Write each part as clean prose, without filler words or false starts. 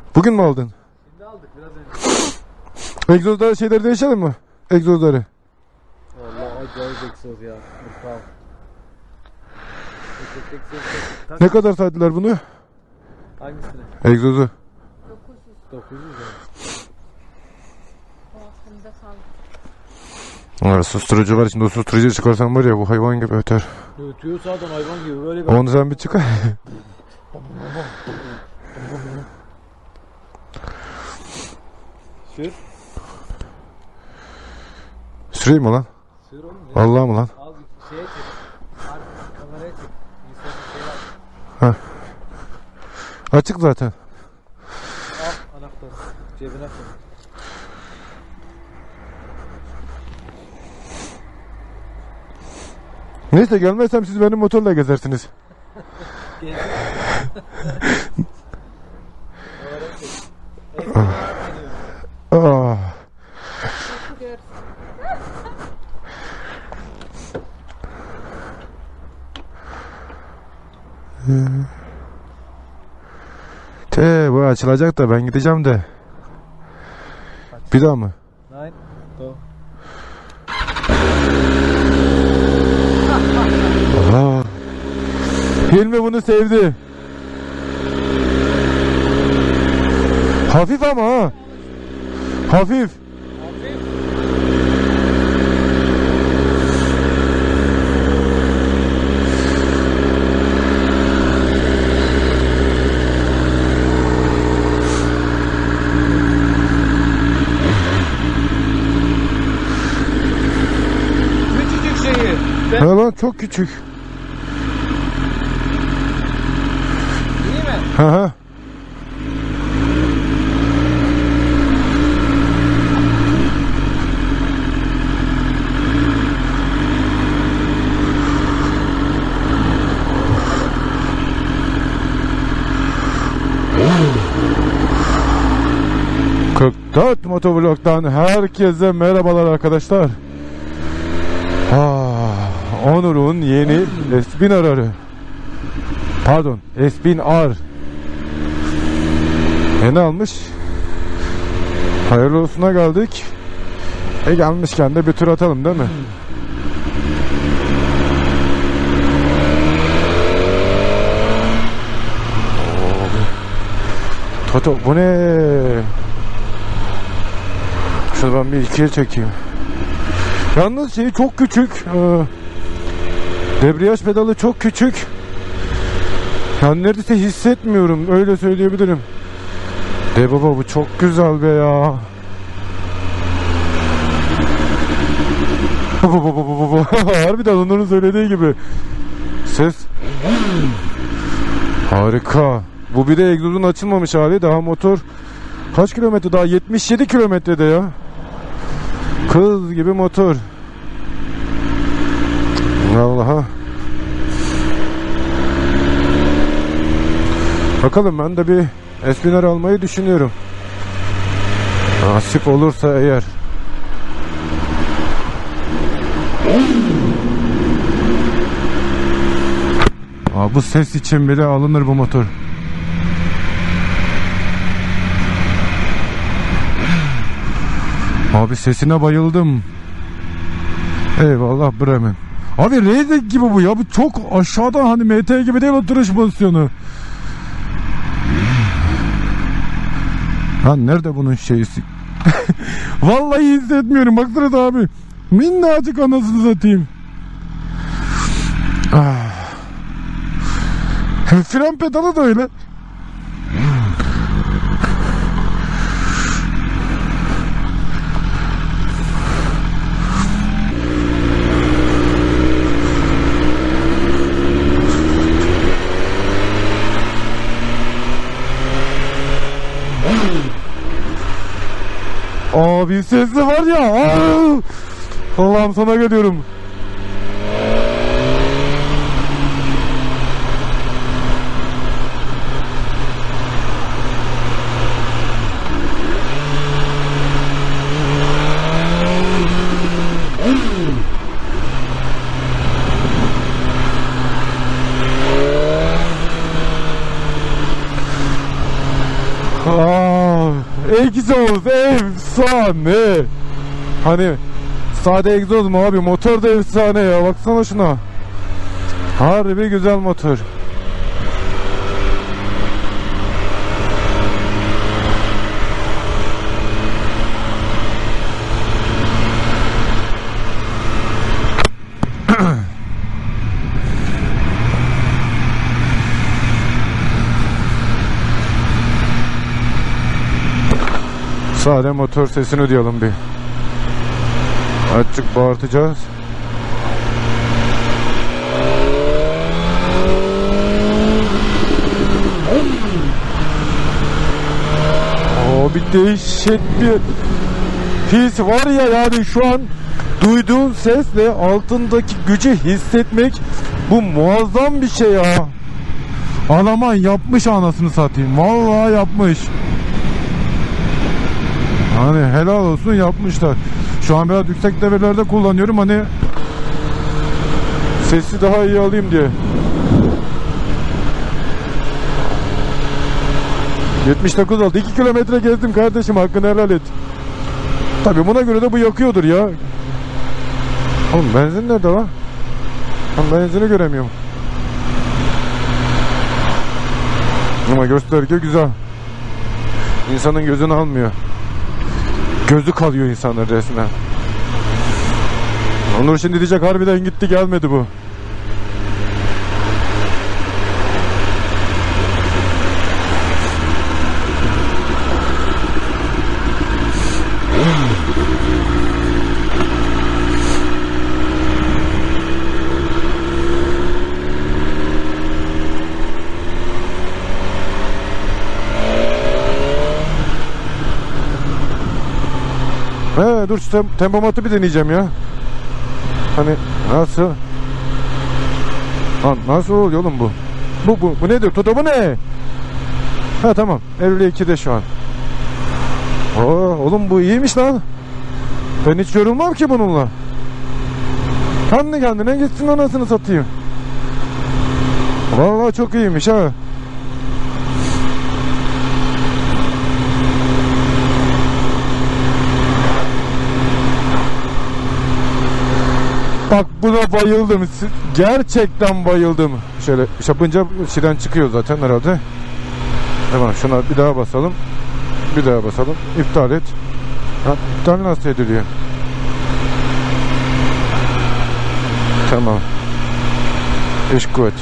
Bugün mü aldın? Şimdi aldık biraz önce. Egzozları şeyleri değişelim mi? Egzozları. Vallahi acayip egzoz ya. Tamam. Ne kadar saydılar bunu? Hangisini? Egzozu. 900 lira. Var, susturucu var içinde. O susturucuyu çıkarsan var ya bu hayvan gibi öter. Ötüyor zaten hayvan gibi böyle bir. Onu sen bir çıkar. Sür. Süreyim mi lan? Sür oğlum. Vallahi mı lan? Al bir şeye çek. Kameraya çek. İnsanın şey var. Açık zaten. Al anahtarı. Cebine koy. Neyse gelmezsem siz benim motorla gezersiniz. Gezin. Ah. Bu açılacak da ben gideceğim de. Bir daha mı? Nein. Do. Aa. Hilmi bunu sevdi. Hafif ama ha. Hafif. Küçücük şeyi. Ha lan çok küçük. İyi mi? Ha ha. Kırk Motovlog'dan herkese merhabalar arkadaşlar. Onur'un yeni S1000R'ı. Pardon, S1000R. Yeni almış. Hayırlı olsuna geldik. Gelmişken de bir tur atalım değil mi? Toto bu ne? Şunu ben bir ikiye çekeyim. Yalnız şeyi çok küçük. Debriyaj pedalı çok küçük. Yani neredeyse hissetmiyorum. Öyle söyleyebilirim. De baba bu çok güzel be ya. Harbiden onların söylediği gibi. Ses. Harika. Bu bir de egzozun açılmamış hali. Daha motor kaç kilometre daha? 77 kilometrede ya. Kız gibi motor. Vallahi. Bakalım ben de bir S1000R almayı düşünüyorum. Nasip olursa eğer. Bu ses için bile alınır bu motor. Abi sesine bayıldım. Eyvallah Bremen. Abi Raid'deki gibi bu ya. Bu çok aşağıdan hani MT gibi değil oturuş pozisyonu. Lan nerede bunun şeysi? Vallahi hissetmiyorum. Baksana da abi. Minnacık anasını satayım. Fren pedalı da öyle. Abi sesli var ya. Allah'ım sana geliyorum. Egzoz efsane. Hani sade egzoz mu abi? Motor da efsane ya. Baksana şuna. Harbi güzel motor. Sade motor sesini duyalım bir. Açık bağırtacağız. Bir dehşet bir his var ya, yani şu an duyduğun sesle altındaki gücü hissetmek, bu muazzam bir şey ya. Alaman yapmış anasını satayım. Vallahi yapmış. Hani helal olsun, yapmışlar. Şu an biraz yüksek devirlerde kullanıyorum, hani sesi daha iyi alayım diye. 79 oldu. 2 kilometre gezdim kardeşim, hakkını helal et. Tabii buna göre de bu yakıyordur ya. Oğlum benzin nerede lan? Ben benzini göremiyorum. Ama gösterge güzel. İnsanın gözünü almıyor. Gözü kalıyor insanlar resmen. Onur şimdi diyecek harbiden gitti gelmedi bu. Dur şu tempomatı bir deneyeceğim ya. Hani nasıl? Lan nasıl oluyor oğlum bu? Bu nedir? Tutumu ne? Ha tamam. 52'de şu an. Oğlum bu iyiymiş lan. Ben hiç yorulmam ki bununla. Kendi kendine gitsin, anasını satayım. Vallahi çok iyiymiş ha. Bak buna bayıldım. Gerçekten bayıldım. Şöyle yapınca şeyden çıkıyor zaten herhalde. Tamam, şuna bir daha basalım. Bir daha basalım. İptal et. Ha, iptal nasıl ediliyor? Tamam. İş kuvvet.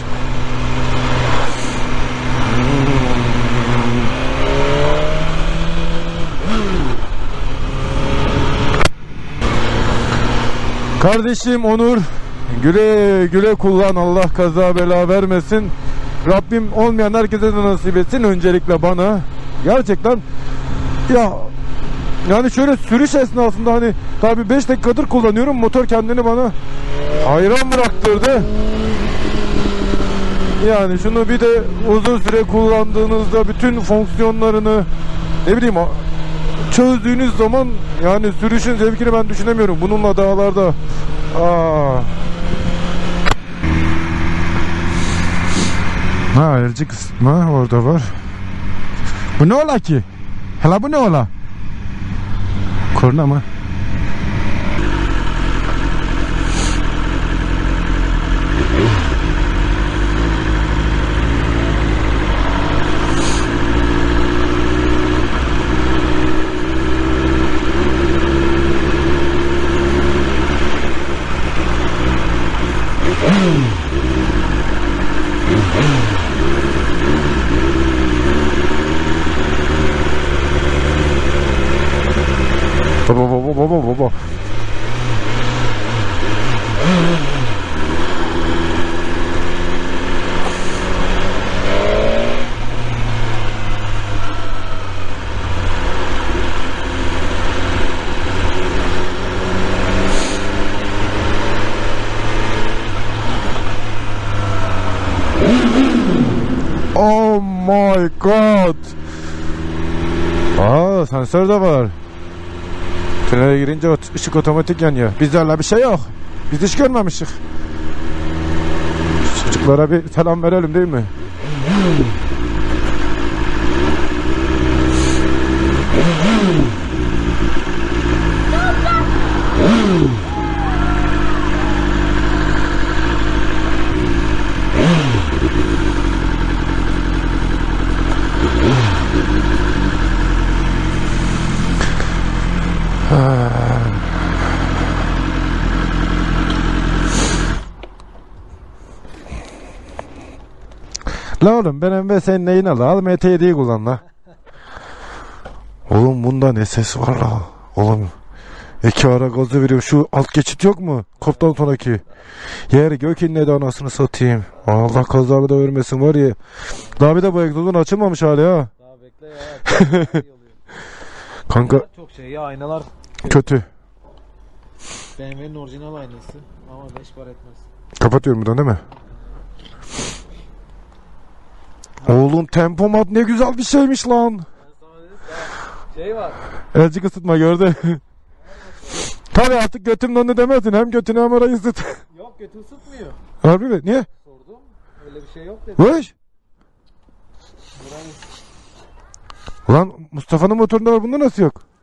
Kardeşim Onur, güle güle kullan, Allah kaza bela vermesin. Rabbim olmayan herkese de nasip etsin, öncelikle bana. Gerçekten ya, yani şöyle sürüş esnasında hani tabi 5 dakikadır kullanıyorum, motor kendini bana hayran bıraktırdı. Yani şunu bir de uzun süre kullandığınızda bütün fonksiyonlarını ne bileyim çözdüğünüz zaman, yani sürüşün zevkini ben düşünemiyorum bununla dağlarda. Ayrıcı kısmı orada var. Bu ne ola ki? Hala bu ne ola? Korna mı? Baba. Oh my god. Sensör de var. Tünele girince ışık otomatik yanıyor. Bizde öyle bir şey yok. Biz hiç görmemişik. Çocuklara bir selam verelim değil mi? La oğlum BMW senin neyine la? Al MT7'yi kullan la. Oğlum bunda ne ses var la? Oğlum. İki ara gazı veriyor. Şu alt geçit yok mu? Koptan sonraki. Yer gök inledi anasını satayım. Allah kazaları da vermesin var ya. Daha bir de bu egzozun açılmamış hali ha. Daha bekle ya. Çok iyi oluyor. Kanka Çok şey ya, aynalar kötü. BMW'nin orijinal aynası ama 5 para etmez. Kapatıyorum buradan değil mi? Oğlum tempomat ne güzel bir şeymiş lan. Ben sana dedim ya, şey var. Elcik ısıtma gördü. Tabii artık götümün önüne demezsin. Hem götünü hem orayı ısıt. Yok, götü ısıtmıyor. Harbi mi? Niye? Sordum. Öyle bir şey yok dedi. Vış. Burayı Ulan Mustafa'nın motorunda var, bunda nasıl yok?